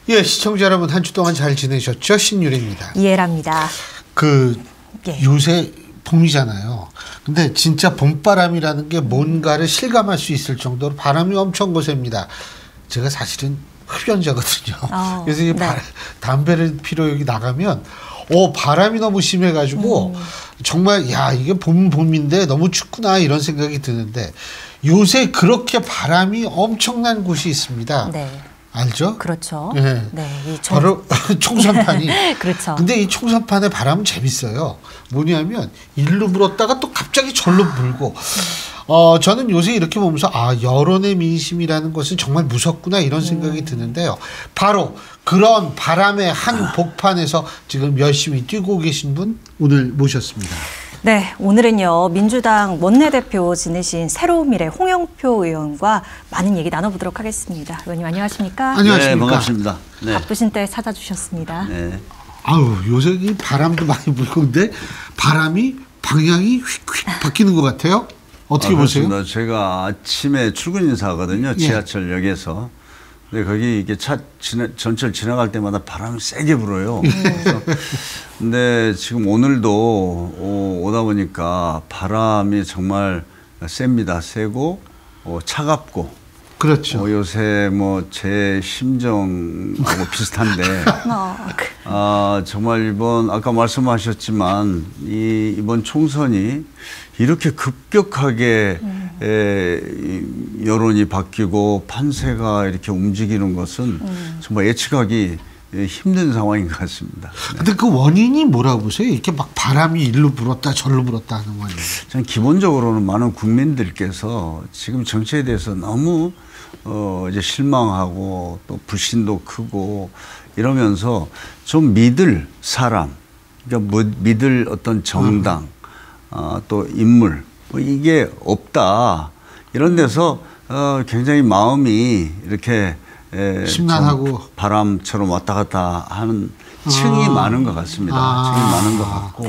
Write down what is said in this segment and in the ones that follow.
예, 시청자 여러분 한 주 동안 잘 지내셨죠? 신유리입니다. 이해랍니다. 요새 봄이잖아요. 근데 진짜 봄바람이라는 게 뭔가를 실감할 수 있을 정도로 바람이 엄청 거셉니다. 제가 사실은 흡연자거든요. 그래서 이 담배를 피러 여기 나가면 바람이 너무 심해가지고 정말 이게 봄인데 너무 춥구나 이런 생각이 드는데 요새 그렇게 바람이 엄청난 곳이 있습니다. 네. 알죠? 그렇죠. 네. 바로 총선판이. 그렇죠. 근데 이 총선판의 바람은 재밌어요. 뭐냐면 일로 불었다가 또 갑자기 절로 불고. 저는 요새 이렇게 보면서 여론의 민심이라는 것은 정말 무섭구나 이런 생각이 드는데요. 바로 그런 바람의 한 복판에서 지금 열심히 뛰고 계신 분 오늘 모셨습니다. 네, 오늘은요 민주당 원내대표 지내신 새로운 미래 홍영표 의원과 많은 얘기 나눠보도록 하겠습니다. 의원님 안녕하십니까? 안녕하십니까? 네, 반갑습니다. 네. 바쁘신 때 찾아주셨습니다. 네. 요새 이 바람도 많이 불고 근데 바람이 방향이 휙휙 바뀌는 것 같아요. 어떻게 보세요? 그렇습니다. 제가 아침에 출근 인사하거든요. 지하철역에서. 근데 거기 이게 전철 지나갈 때마다 바람이 세게 불어요. 근데 지금 오늘도 오다 보니까 바람이 정말 셉니다. 세고 차갑고. 그렇죠. 요새 제 심정하고 비슷한데 정말 아까 말씀하셨지만 이번 총선이 이렇게 급격하게 여론이 바뀌고 판세가 이렇게 움직이는 것은 정말 예측하기 힘든 상황인 것 같습니다. 근데 그 원인이 뭐라고 보세요? 이렇게 막 바람이 일로 불었다 절로 불었다 하는 원인. 저는 기본적으로는 많은 국민들께서 지금 정치에 대해서 너무 이제 실망하고 또 불신도 크고 이러면서 좀 믿을 사람, 그러니까 믿을 어떤 정당, 또 인물 이게 없다 이런 데서 굉장히 마음이 이렇게 심란하고 바람처럼 왔다 갔다 하는 층이 많은 것 같습니다. 층이 많은 것 같고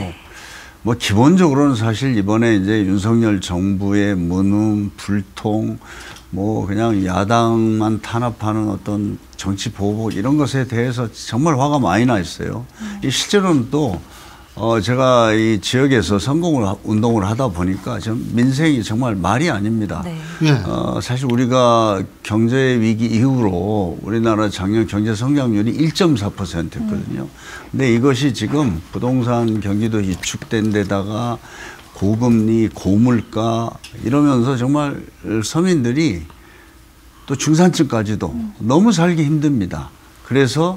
기본적으로는 사실 이번에 이제 윤석열 정부의 무능, 불통 그냥 야당만 탄압하는 어떤 정치 보복 이런 것에 대해서 정말 화가 많이 나 있어요. 실제로는 또 제가 이 지역에서 운동을 하다 보니까 민생이 정말 말이 아닙니다. 네. 사실 우리가 경제 위기 이후로 우리나라 작년 경제 성장률이 1.4%였거든요. 근데 이것이 지금 부동산 경기도 위축된 데다가 고금리, 고물가 이러면서 정말 서민들이 또 중산층까지도 너무 살기 힘듭니다. 그래서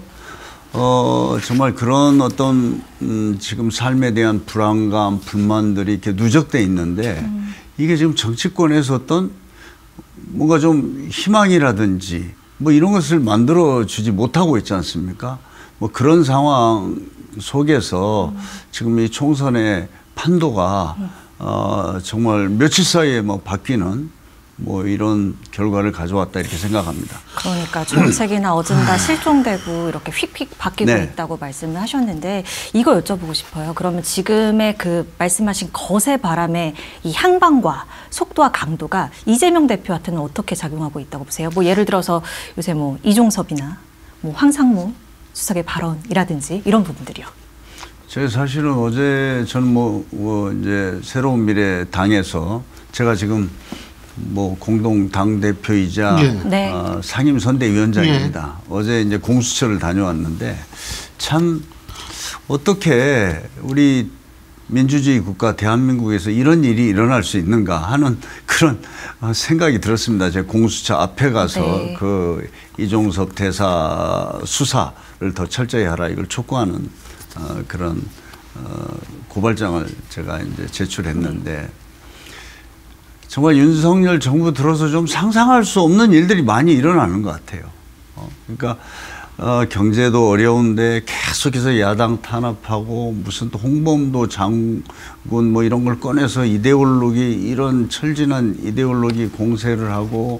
정말 그런 어떤 지금 삶에 대한 불안감, 불만들이 이렇게 누적돼 있는데 이게 지금 정치권에서 어떤 뭔가 좀 희망이라든지 이런 것을 만들어 주지 못하고 있지 않습니까? 그런 상황 속에서 지금 이 총선의 판도가 정말 며칠 사이에 바뀌는 이런 결과를 가져왔다 이렇게 생각합니다. 그러니까 정책이나 어젠다 실종되고 이렇게 휙휙 바뀌고 있다고 말씀을 하셨는데 이거 여쭤보고 싶어요. 그러면 지금의 그 말씀하신 거세 바람의 이 향방과 속도와 강도가 이재명 대표한테는 어떻게 작용하고 있다고 보세요? 예를 들어서 요새 이종섭이나 황상무 수석의 발언이라든지 이런 부분들이요. 제가 사실은 어제 저는 이제 새로운 미래 당에서 제가 지금 공동 당 대표이자 상임 선대위원장입니다. 어제 이제 공수처를 다녀왔는데 참 어떻게 우리 민주주의 국가 대한민국에서 이런 일이 일어날 수 있는가 하는 그런 생각이 들었습니다. 제가 공수처 앞에 가서 그 이종섭 대사 수사를 더 철저히 하라 이걸 촉구하는 그런 고발장을 제가 이제 제출했는데 정말 윤석열 정부 들어서 좀 상상할 수 없는 일들이 많이 일어나는 것 같아요. 그러니까 경제도 어려운데 계속해서 야당 탄압하고 무슨 또 홍범도 장군 이런 걸 꺼내서 이런 철진한 이데올로기 공세를 하고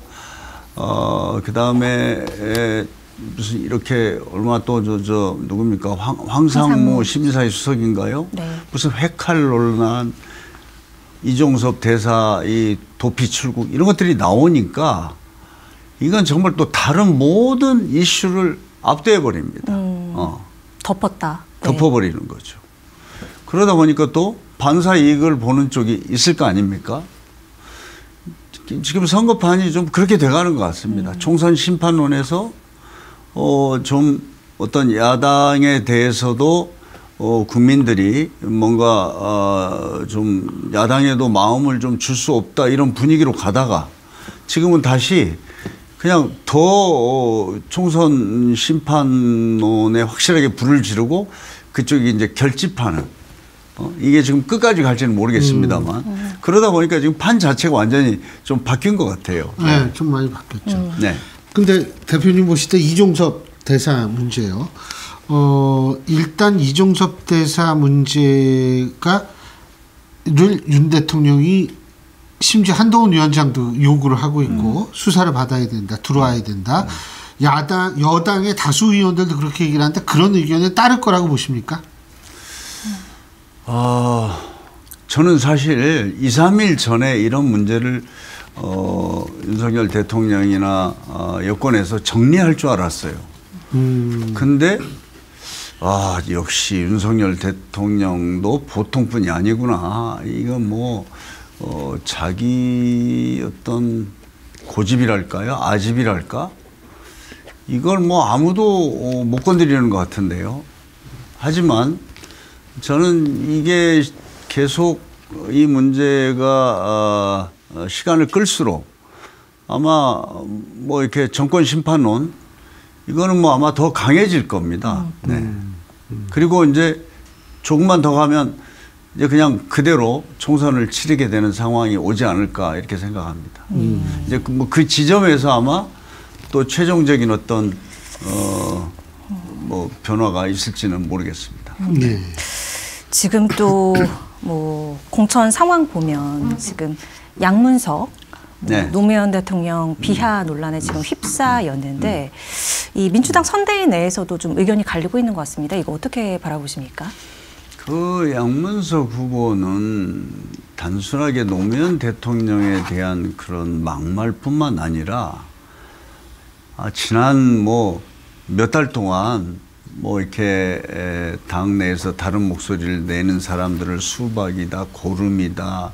그다음에 무슨 이렇게 얼마 또 누굽니까 황상무 심사위 수석인가요? 무슨 회칼 논란 이종섭 대사 이 도피 출국 이런 것들이 나오니까 이건 정말 또 다른 모든 이슈를 압도해 버립니다. 덮었다. 덮어버리는 거죠. 그러다 보니까 또 반사 이익을 보는 쪽이 있을 거 아닙니까? 지금 선거판이 좀 그렇게 돼가는 것 같습니다. 총선 심판론에서 좀 어떤 야당에 대해서도 국민들이 뭔가 좀 야당에도 마음을 좀 줄 수 없다 이런 분위기로 가다가 지금은 다시 그냥 더 총선 심판론에 확실하게 불을 지르고 그쪽이 이제 결집하는 이게 지금 끝까지 갈지는 모르겠습니다만 그러다 보니까 지금 판 자체가 완전히 좀 바뀐 것 같아요. 네, 좀 많이 바뀌었죠. 네. 근데 대표님 보실 때 이종섭 대사 문제요. 일단 이종섭 대사 문제가 윤 대통령이 심지어 한동훈 위원장도 요구를 하고 있고 수사를 받아야 된다, 들어와야 된다. 여당의 다수 의원들도 그렇게 얘기를 하는데 그런 의견에 따를 거라고 보십니까? 저는 사실 2, 3일 전에 이런 문제를 윤석열 대통령이나 여권에서 정리할 줄 알았어요. 근데 역시 윤석열 대통령도 보통뿐이 아니구나. 이건 뭐 자기 어떤 고집이랄까요? 아집이랄까? 이걸 뭐 아무도 못 건드리는 것 같은데요. 하지만 저는 이게 계속 이 문제가 시간을 끌수록 아마 뭐 이렇게 정권 심판론 이거는 뭐 아마 더 강해질 겁니다. 네. 그리고 이제 조금만 더 가면 이제 그냥 그대로 총선을 치르게 되는 상황이 오지 않을까 이렇게 생각합니다. 이제 뭐 그 지점에서 아마 또 최종적인 어떤 뭐 변화가 있을지는 모르겠습니다. 네. 지금 또 뭐 공천 상황 보면 지금 양문석 노무현 대통령 비하 논란에 지금 휩싸였는데 이 민주당 선대위 내에서도 좀 의견이 갈리고 있는 것 같습니다. 이거 어떻게 바라보십니까? 그 양문석 후보는 단순하게 노무현 대통령에 대한 그런 막말뿐만 아니라 지난 뭐 몇 달 동안 뭐 이렇게 당 내에서 다른 목소리를 내는 사람들을 수박이다, 고름이다,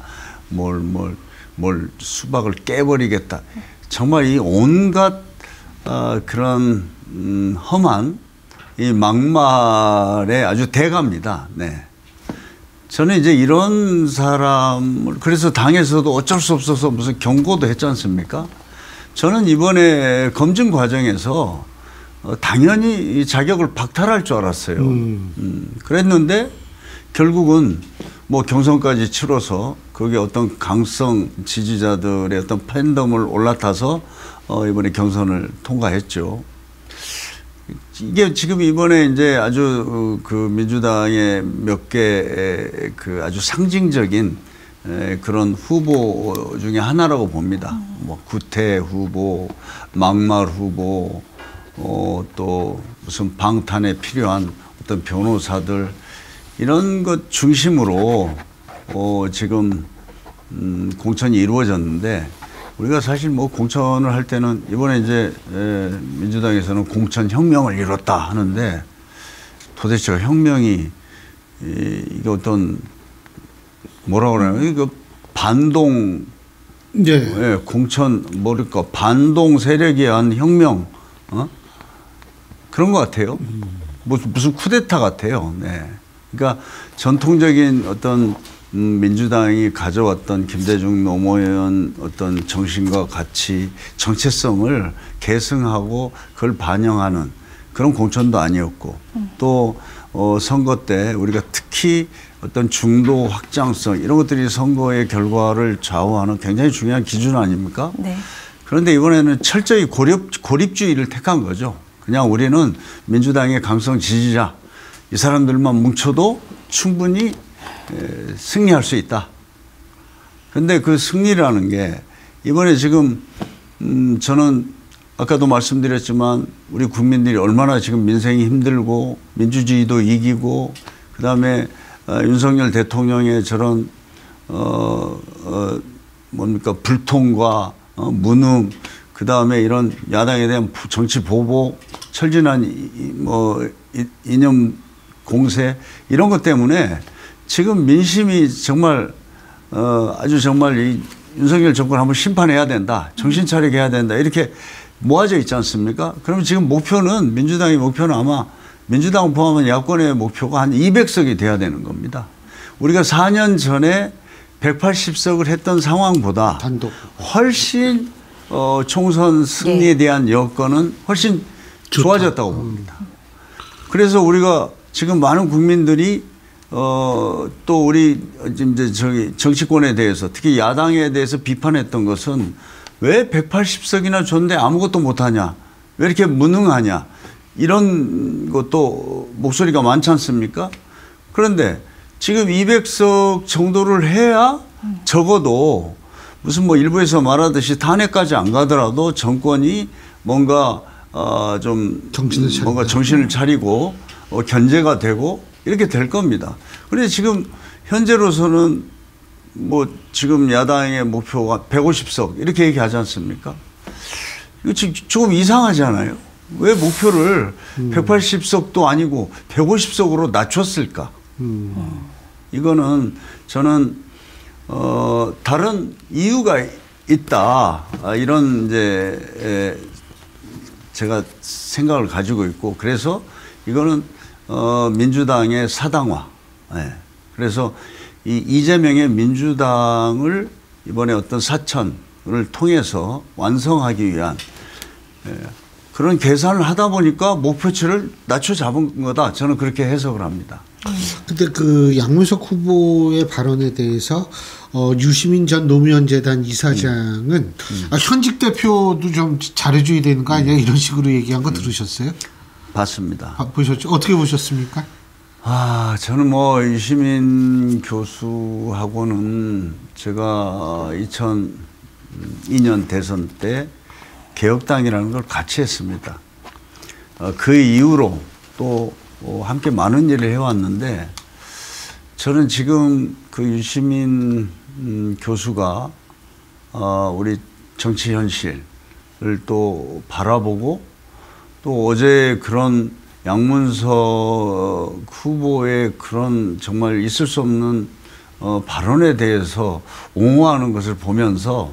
뭘 수박을 깨버리겠다. 정말 이 온갖 그런 험한 이 막말의 아주 대가입니다. 네. 저는 이제 이런 사람을 그래서 당에서도 어쩔 수 없어서 무슨 경고도 했지 않습니까? 저는 이번에 검증 과정에서 당연히 이 자격을 박탈할 줄 알았어요. 그랬는데 결국은 뭐 경선까지 치러서 거기에 어떤 강성 지지자들의 어떤 팬덤을 올라타서 이번에 경선을 통과했죠. 이게 지금 이번에 이제 아주 그 민주당의 몇 개 그 아주 상징적인 그런 후보 중에 하나라고 봅니다. 뭐 구태 후보, 막말 후보, 또 무슨 방탄에 필요한 어떤 변호사들 이런 것 중심으로 지금 공천이 이루어졌는데 우리가 사실 뭐 공천을 할 때는 이번에 이제 민주당에서는 공천 혁명을 이뤘다 하는데 도대체 혁명이 이게 어떤 뭐라고 그러나요? 이거 반동 공천 뭐랄까 반동 세력에 의한 혁명 그런 것 같아요. 무슨 쿠데타 같아요. 네. 그러니까 전통적인 어떤 민주당이 가져왔던 김대중 노무현 어떤 정신과 가치, 정체성을 계승하고 그걸 반영하는 그런 공천도 아니었고 또 선거 때 우리가 특히 어떤 중도 확장성 이런 것들이 선거의 결과를 좌우하는 굉장히 중요한 기준 아닙니까? 네. 그런데 이번에는 철저히 고립주의를 택한 거죠. 그냥 우리는 민주당의 강성 지지자 이 사람들만 뭉쳐도 충분히 승리할 수 있다. 그런데 그 승리라는 게 이번에 지금 저는 아까도 말씀드렸지만 우리 국민들이 얼마나 지금 민생이 힘들고 민주주의도 이기고 그다음에 윤석열 대통령의 저런 뭡니까 불통과 무능 그다음에 이런 야당에 대한 정치 보복 철진한 이념 공세 이런 것 때문에 지금 민심이 정말 아주 정말 이 윤석열 정권 한번 심판해야 된다. 정신 차리게 해야 된다. 이렇게 모아져 있지 않습니까? 그러면 지금 목표는 민주당의 목표는 아마 민주당 포함한 야권의 목표가 한 200석이 돼야 되는 겁니다. 우리가 4년 전에 180석을 했던 상황보다 단독. 훨씬 총선 승리에 대한 여건은 훨씬 좋아졌다고 봅니다. 그래서 우리가 지금 많은 국민들이 또 우리 이제 정치권에 대해서 특히 야당에 대해서 비판했던 것은 왜 180석이나 줬는데 아무것도 못하냐, 왜 이렇게 무능하냐 이런 것도 목소리가 많지 않습니까? 그런데 지금 200석 정도를 해야 적어도 무슨 뭐 일부에서 말하듯이 탄핵까지 안 가더라도 정권이 뭔가 좀 뭔가 정신을 차리고 견제가 되고 이렇게 될 겁니다. 그런데 지금 현재로서는 뭐 지금 야당의 목표가 150석 이렇게 얘기하지 않습니까? 이거 지금 조금 이상하잖아요. 왜 목표를 180석도 아니고 150석으로 낮췄을까? 이거는 저는 다른 이유가 있다. 이런 이제 제가 생각을 가지고 있고 그래서 이거는 민주당의 사당화. 네. 그래서 이 이재명의 민주당을 이번에 어떤 사천을 통해서 완성하기 위한 그런 계산을 하다 보니까 목표치를 낮춰 잡은 거다. 저는 그렇게 해석을 합니다. 근데 그 양문석 후보의 발언에 대해서 유시민 전 노무현 재단 이사장은 현직 대표도 좀 잘해줘야 되는 거 아니야 이런 식으로 얘기한 거 들으셨어요? 봤습니다. 보셨죠? 어떻게 보셨습니까? 저는 뭐 유시민 교수하고는 제가 2002년 대선 때 개혁당이라는 걸 같이 했습니다. 그 이후로 또 함께 많은 일을 해왔는데 저는 지금 그 유시민 교수가 우리 정치 현실을 또 바라보고 또 어제 그런 양문석 후보의 그런 정말 있을 수 없는 발언에 대해서 옹호하는 것을 보면서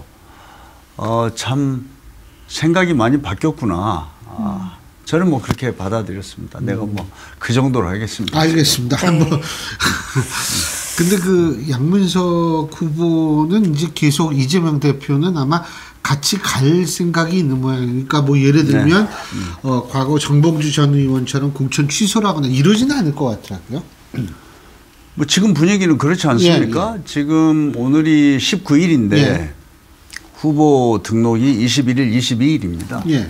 참 생각이 많이 바뀌었구나. 저는 뭐 그렇게 받아들였습니다. 내가 뭐 그 정도로 하겠습니다. 알겠습니다. 네. 한번. 근데 그 양문석 후보는 이제 계속 이재명 대표는 아마 같이 갈 생각이 있는 모양이니까 뭐 예를 들면 과거 정봉주 전 의원처럼 공천 취소라거나 이러지는 않을 것 같더라고요. 뭐 지금 분위기는 그렇지 않습니까? 예. 지금 오늘이 19일인데 예. 후보 등록이 21일, 22일입니다. 예.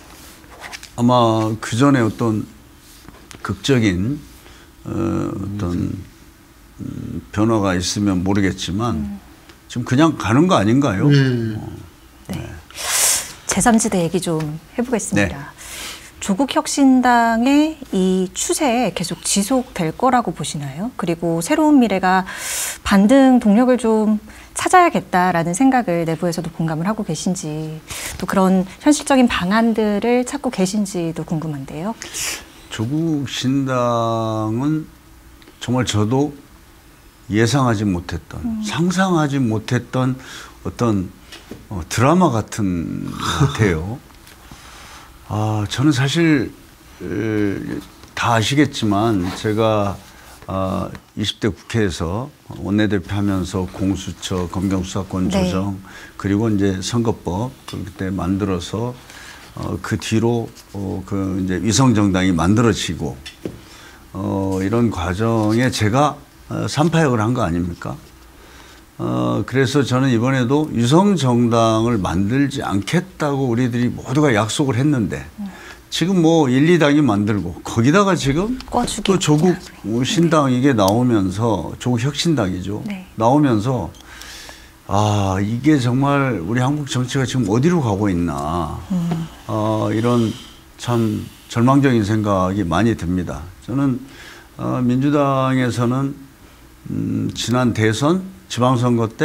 아마 그 전에 어떤 극적인 어떤 변화가 있으면 모르겠지만 지금 그냥 가는 거 아닌가요? 네. 제3지대 얘기 좀 해보겠습니다. 네. 조국 혁신당의 이 추세 계속 지속될 거라고 보시나요? 그리고 새로운 미래가 반등 동력을 좀 찾아야겠다라는 생각을 내부에서도 공감을 하고 계신지 또 그런 현실적인 방안들을 찾고 계신지도 궁금한데요. 조국 신당은 정말 저도 예상하지 못했던 상상하지 못했던 어떤 드라마 같은 것 같아요. 저는 사실 다 아시겠지만 제가 20대 국회에서 원내대표 하면서 공수처, 검경수사권 조정 네. 그리고 이제 선거법 그때 만들어서 그 뒤로 그 이제 위성정당이 만들어지고 이런 과정에 제가 삼파역을 한 거 아닙니까? 그래서 저는 이번에도 유성정당을 만들지 않겠다고 우리들이 모두가 약속을 했는데 지금 뭐 1, 2당이 만들고 거기다가 지금 또 조국 신당 이게 나오면서 조국 혁신당이죠. 네. 나오면서 이게 정말 우리 한국 정치가 지금 어디로 가고 있나 이런 참 절망적인 생각이 많이 듭니다. 저는 민주당에서는 지난 대선 지방선거 때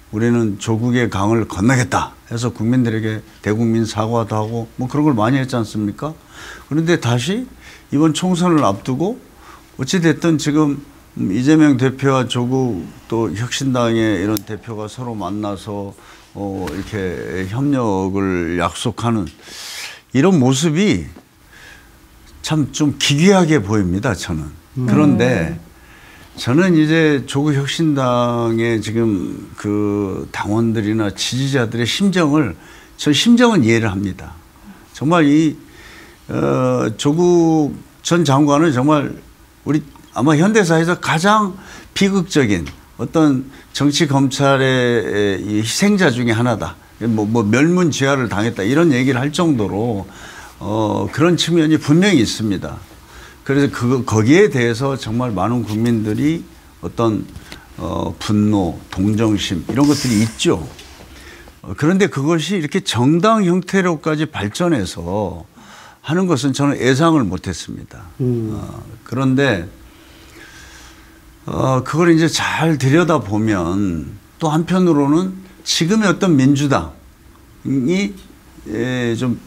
우리는 조국의 강을 건너겠다 해서 국민들에게 대국민 사과도 하고 뭐 그런 걸 많이 했지 않습니까? 그런데 다시 이번 총선을 앞두고 어찌됐든 지금 이재명 대표와 조국 또 혁신당의 이런 대표가 서로 만나서 이렇게 협력을 약속하는 이런 모습이 참 좀 기괴하게 보입니다, 저는. 그런데 저는 이제 조국 혁신당의 지금 그 당원들이나 지지자들의 심정은 이해를 합니다. 정말 조국 전 장관은 정말 우리 아마 현대사에서 가장 비극적인 어떤 정치 검찰의 이 희생자 중에 하나다. 뭐 멸문지화를 당했다 이런 얘기를 할 정도로 그런 측면이 분명히 있습니다. 그래서 거기에 대해서 정말 많은 국민들이 어떤 분노, 동정심 이런 것들이 있죠. 그런데 그것이 이렇게 정당 형태로까지 발전해서 하는 것은 저는 예상을 못했습니다. 그런데 그걸 이제 잘 들여다보면 또 한편으로는 지금의 어떤 민주당이 좀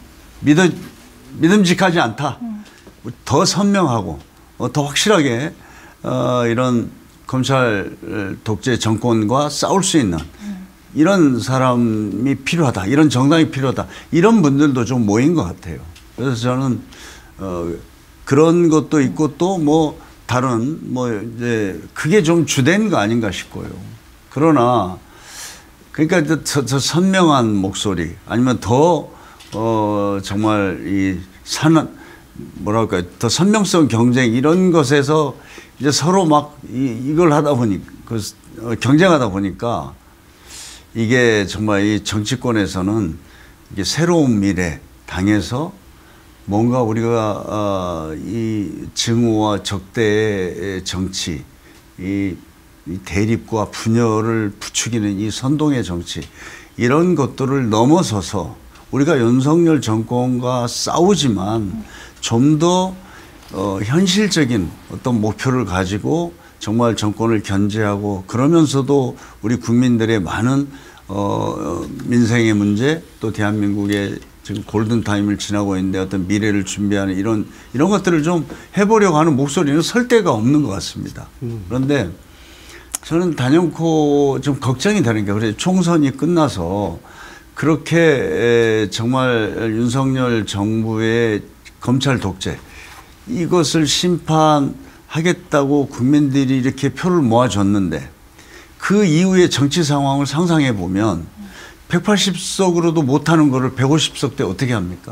믿음직하지 않다. 더 선명하고 더 확실하게 이런 검찰 독재 정권과 싸울 수 있는 이런 사람이 필요하다. 이런 정당이 필요하다. 이런 분들도 좀 모인 것 같아요. 그래서 저는 그런 것도 있고 또 뭐 다른 뭐 이제 그게 좀 주된 거 아닌가 싶고요. 그러나 그러니까 더 선명한 목소리 아니면 더 정말 이 뭐랄까요 더 선명성 경쟁 이런 것에서 이제 서로 막 이걸 하다 보니 경쟁하다 보니까 이게 정말 이 정치권에서는 이게 새로운 미래 당에서 뭔가 우리가 이 증오와 적대의 정치, 이 대립과 분열을 부추기는 이 선동의 정치 이런 것들을 넘어서서 우리가 윤석열 정권과 싸우지만 좀 더 현실적인 어떤 목표를 가지고 정말 정권을 견제하고 그러면서도 우리 국민들의 많은 민생의 문제 또 대한민국의 지금 골든타임을 지나고 있는데 어떤 미래를 준비하는 이런 것들을 좀 해보려고 하는 목소리는 설 데가 없는 것 같습니다. 그런데 저는 단연코 좀 걱정이 되는 게 그래 총선이 끝나서 그렇게 정말 윤석열 정부의 검찰 독재 이것을 심판하겠다고 국민들이 이렇게 표를 모아줬는데 그 이후의 정치 상황을 상상해 보면 180석으로도 못하는 거를 150석 때 어떻게 합니까?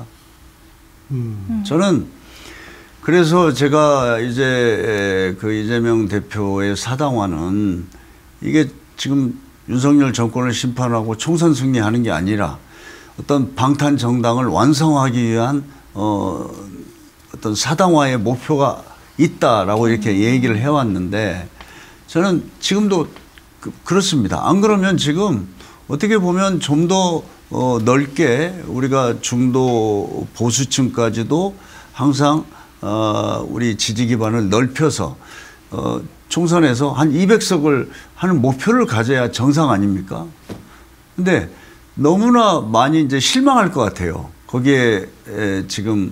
저는 그래서 제가 이제 그 이재명 대표의 사당화는 이게 지금 윤석열 정권을 심판하고 총선 승리하는 게 아니라 어떤 방탄 정당을 완성하기 위한 어떤 사당화의 목표가 있다라고 이렇게 얘기를 해왔는데 저는 지금도 그렇습니다. 안 그러면 지금 어떻게 보면 좀 더 넓게 우리가 중도 보수층까지도 항상 우리 지지 기반을 넓혀서 총선에서 한 200석을 하는 목표를 가져야 정상 아닙니까? 근데 너무나 많이 이제 실망할 것 같아요. 거기에 지금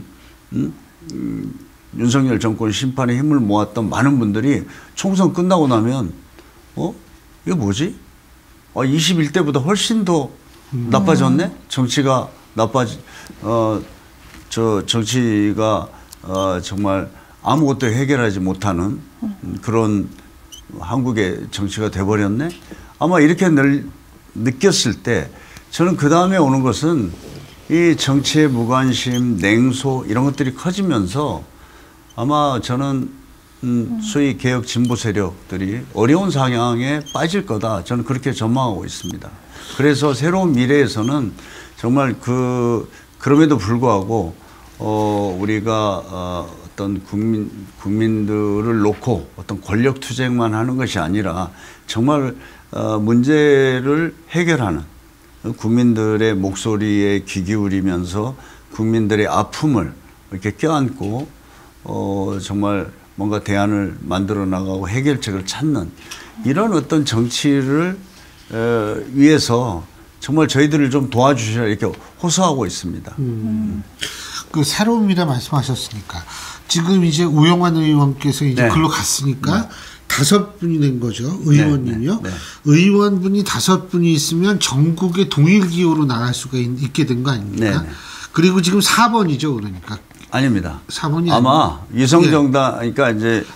윤석열 정권 심판에 힘을 모았던 많은 분들이 총선 끝나고 나면 이게 뭐지? 21대보다 훨씬 더 나빠졌네? 정치가 정치가 정말 아무것도 해결하지 못하는 그런 한국의 정치가 돼버렸네? 아마 이렇게 느꼈을 때 저는 그 다음에 오는 것은 이 정치의 무관심, 냉소 이런 것들이 커지면서 아마 저는 소위 개혁 진보 세력들이 어려운 상황에 빠질 거다. 저는 그렇게 전망하고 있습니다. 그래서 새로운 미래에서는 정말 그럼에도 불구하고 우리가 어떤 국민들을 놓고 어떤 권력 투쟁만 하는 것이 아니라 정말 문제를 해결하는 국민들의 목소리에 귀 기울이면서 국민들의 아픔을 이렇게 껴안고 정말 뭔가 대안을 만들어 나가고 해결책을 찾는 이런 어떤 정치를 위해서 정말 저희들을 좀 도와주셔야 이렇게 호소하고 있습니다. 그 새로운 미래 말씀하셨으니까 지금 이제 우영환 의원께서 이제 네. 글로 갔으니까 5분이 된 거죠. 의원님이요. 네. 의원분이 5분이 있으면 전국의 동일 기호로 나갈 수가 있게 된 거 아닙니까? 네. 그리고 지금 4번이죠. 그러니까. 아닙니다. 4번이 아마 위성정당, 그러니까 이제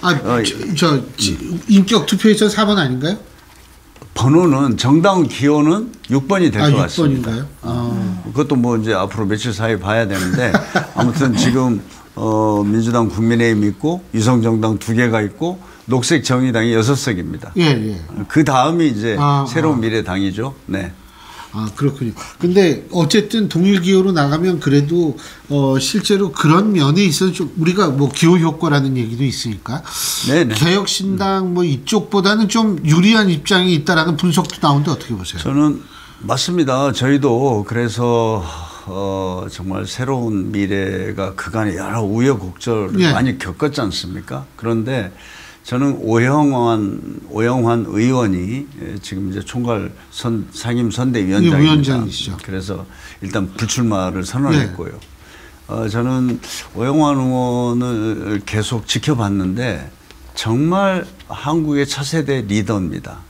인격 투표에서 4번 아닌가요? 번호는 정당 기호는 6번이 될 것 같습니다. 6번인가요? 그것도 뭐 이제 앞으로 며칠 사이 봐야 되는데 아무튼 지금 민주당, 국민의힘 있고 위성정당 2개가 있고 녹색정의당이 6석입니다. 예. 그 다음이 이제 새로운 미래당이죠. 네. 그렇군요. 근데 어쨌든 동일 기호로 나가면 그래도 실제로 그런 면에 있어서 좀 우리가 뭐 기호 효과라는 얘기도 있으니까 네네. 개혁신당 뭐 이쪽보다는 좀 유리한 입장이 있다라는 분석도 나오는데 어떻게 보세요? 저는 맞습니다. 저희도 그래서 정말 새로운 미래가 그간에 여러 우여곡절을 많이 겪었지 않습니까? 그런데 저는 오영환 의원이 지금 이제 총괄 상임 선대위원장입니다. 위원장이시죠. 그래서 일단 불출마를 선언했고요. 저는 오영환 의원을 계속 지켜봤는데 정말 한국의 차세대 리더입니다.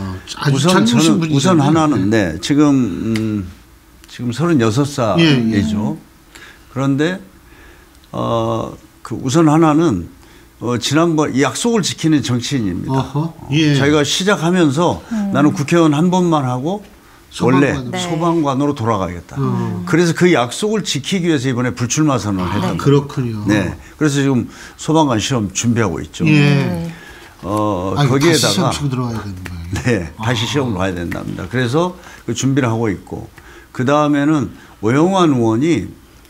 우선 하나는 지금 36살이죠. 그런데 그 우선 하나는 지난번 약속을 지키는 정치인입니다. 저희가 시작하면서 나는 국회의원 한 번만 하고 원래 소방관으로 돌아가겠다. 그래서 그 약속을 지키기 위해서 이번에 불출마 선언을 했던 거예요. 그렇군요. 네. 그래서 지금 소방관 시험 준비하고 있죠. 거기에다가 다시 시험 치고 들어가야 되는 거예요. 네, 다시 시험을 봐야 된답니다. 그래서 그 준비를 하고 있고 그 다음에는 오영환 의원이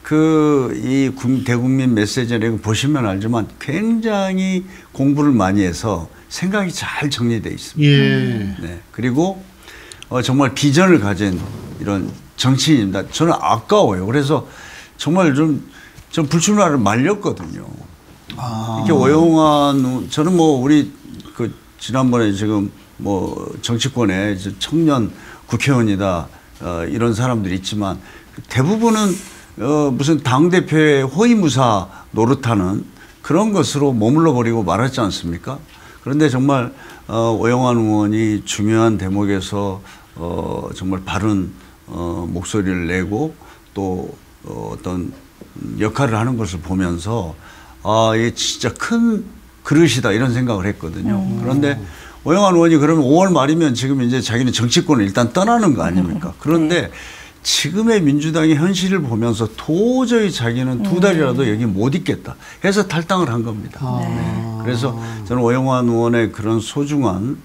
이 대국민 메시지 내용 보시면 알지만 굉장히 공부를 많이 해서 생각이 잘 정리되어 있습니다. 네. 그리고 정말 비전을 가진 이런 정치인입니다. 저는 아까워요. 그래서 정말 좀 불출마를 말렸거든요. 이렇게 오영환, 저는 뭐 우리 지난번에 지금 뭐 정치권에 청년 국회의원이다 이런 사람들이 있지만 대부분은 무슨 당대표의 호위무사 노릇하는 그런 것으로 머물러 버리고 말았지 않습니까? 그런데 정말 오영환 의원이 중요한 대목에서 정말 바른 목소리를 내고 또 어떤 역할을 하는 것을 보면서 이게 진짜 큰 그릇이다 이런 생각을 했거든요. 그런데 오영환 의원이 그러면 5월 말이면 지금 이제 자기는 정치권을 일단 떠나는 거 아닙니까? 그런데 지금의 민주당의 현실을 보면서 도저히 자기는 2달이라도 여기 못 있겠다 해서 탈당을 한 겁니다. 그래서 저는 오영환 의원의 그런 소중한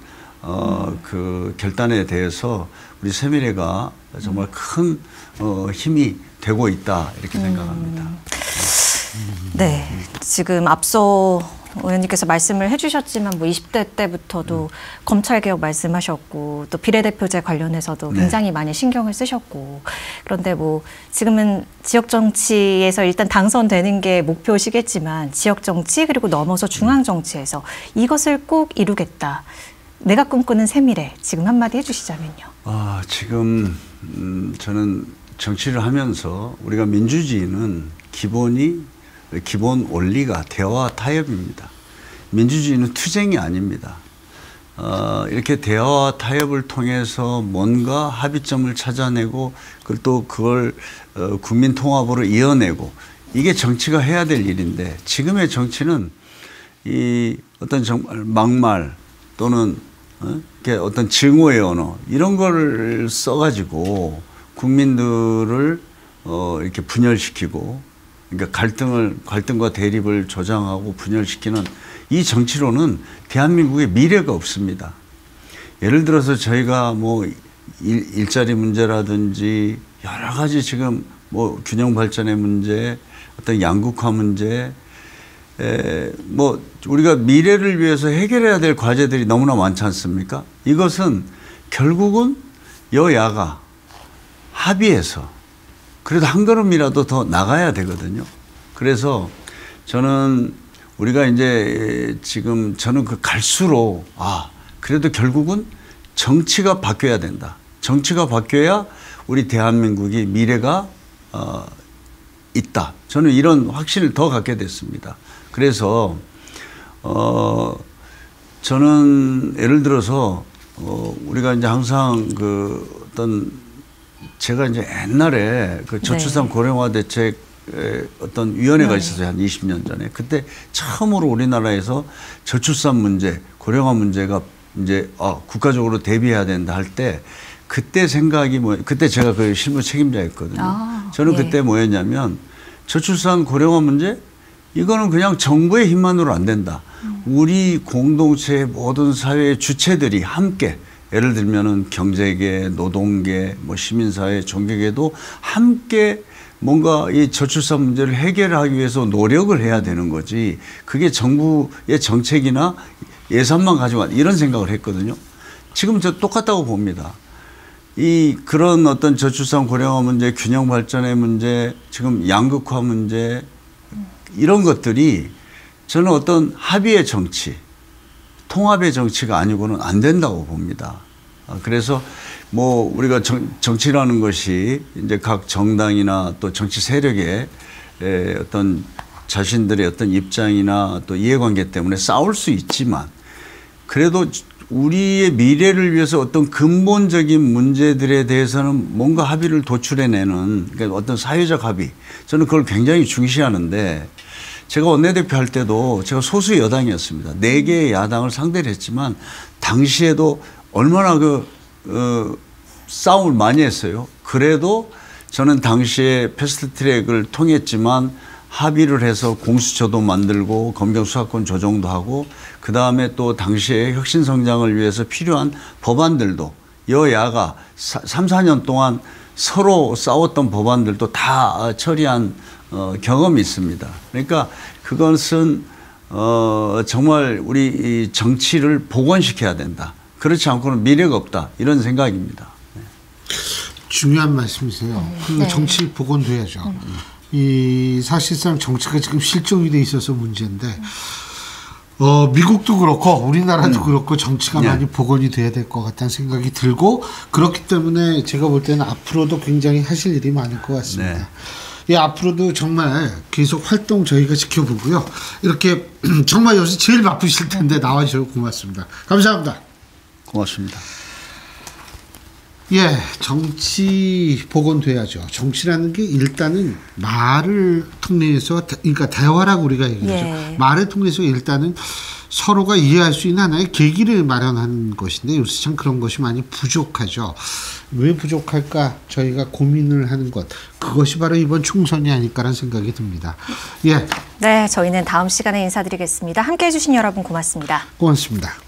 그 결단에 대해서 우리 새미래가 정말 큰 힘이 되고 있다 이렇게 생각합니다. 네, 지금 앞서 의원님께서 말씀을 해주셨지만 뭐 20대 때부터도 검찰개혁 말씀하셨고 또 비례대표제 관련해서도 굉장히 많이 신경을 쓰셨고 그런데 뭐 지금은 지역정치에서 일단 당선되는 게 목표시겠지만 지역정치 그리고 넘어서 중앙정치에서 이것을 꼭 이루겠다. 내가 꿈꾸는 새미래 지금 한마디 해주시자면요. 지금 저는 정치를 하면서 우리가 민주주의는 기본 원리가 대화와 타협입니다. 민주주의는 투쟁이 아닙니다. 이렇게 대화와 타협을 통해서 뭔가 합의점을 찾아내고 그걸 국민 통합으로 이어내고 이게 정치가 해야 될 일인데 지금의 정치는 이 어떤 정말 막말 또는 어떤 증오의 언어 이런 거를 써가지고 국민들을 이렇게 분열시키고 그러니까 갈등과 대립을 조장하고 분열시키는 이 정치로는 대한민국의 미래가 없습니다. 예를 들어서 저희가 뭐 일자리 문제라든지 여러 가지 지금 뭐 균형 발전의 문제, 어떤 양극화 문제, 뭐 우리가 미래를 위해서 해결해야 될 과제들이 너무나 많지 않습니까? 이것은 결국은 여야가 합의해서 그래도 한 걸음이라도 더 나가야 되거든요. 그래서 저는 우리가 이제 지금 저는 갈수록 그래도 결국은 정치가 바뀌어야 된다. 정치가 바뀌어야 우리 대한민국이 미래가 있다. 저는 이런 확신을 더 갖게 됐습니다. 그래서 저는 예를 들어서 우리가 이제 항상 그 어떤 제가 이제 옛날에 그 저출산 네. 고령화 대책 어떤 위원회가 네. 있었어요. 한 20년 전에. 그때 처음으로 우리나라에서 저출산 문제, 고령화 문제가 이제 국가적으로 대비해야 된다 할 때 그때 생각이 그때 제가 그 실무 책임자였거든요. 저는 네. 그때 뭐였냐면 저출산 고령화 문제 이거는 그냥 정부의 힘만으로 안 된다. 우리 공동체의 모든 사회의 주체들이 함께 예를 들면은 경제계, 노동계, 뭐 시민사회, 종교계도 함께 뭔가 이 저출산 문제를 해결하기 위해서 노력을 해야 되는 거지. 그게 정부의 정책이나 예산만 가지고 이런 생각을 했거든요. 지금 저 똑같다고 봅니다. 그런 어떤 저출산 고령화 문제, 균형 발전의 문제, 지금 양극화 문제 이런 것들이 저는 어떤 합의의 정치, 통합의 정치가 아니고는 안 된다고 봅니다. 그래서 뭐 우리가 정치라는 것이 이제 각 정당이나 또 정치 세력의 어떤 자신들의 어떤 입장이나 또 이해관계 때문에 싸울 수 있지만 그래도 우리의 미래를 위해서 어떤 근본적인 문제들에 대해서는 뭔가 합의를 도출해내는 그러니까 어떤 사회적 합의 저는 그걸 굉장히 중시하는데 제가 원내대표 할 때도 제가 소수 여당이었습니다. 4개의 야당을 상대를 했지만 당시에도 얼마나 싸움을 많이 했어요. 그래도 저는 당시에 패스트트랙을 통했지만 합의를 해서 공수처도 만들고 검경 수사권 조정도 하고 그다음에 또 당시에 혁신 성장을 위해서 필요한 법안들도 여야가 3, 4년 동안 서로 싸웠던 법안들도 다 처리한 경험이 있습니다. 그러니까 그것은 정말 우리 이 정치를 복원시켜야 된다. 그렇지 않고는 미래가 없다. 이런 생각입니다. 네. 중요한 말씀이세요. 네. 정치 복원돼야죠. 사실상 정치가 지금 실종이 돼 있어서 문제인데 미국도 그렇고 우리나라도 그렇고 정치가 많이 복원이 돼야 될 것 같다는 생각이 들고 그렇기 때문에 제가 볼 때는 앞으로도 굉장히 하실 일이 많을 것 같습니다. 네. 앞으로도 정말 계속 활동 저희가 지켜보고요. 이렇게 정말 요새 제일 바쁘실 텐데 나와주셔서 고맙습니다. 감사합니다. 고맙습니다. 정치 복원돼야죠. 정치라는 게 일단은 말을 통해서 그러니까 대화라고 우리가 얘기하죠. 말을 통해서 일단은 서로가 이해할 수 있는 하나의 계기를 마련하는 것인데 요새 참 그런 것이 많이 부족하죠. 왜 부족할까 저희가 고민을 하는 것 그것이 바로 이번 총선이 아닐까라는 생각이 듭니다. 네, 저희는 다음 시간에 인사드리겠습니다. 함께해 주신 여러분 고맙습니다. 고맙습니다.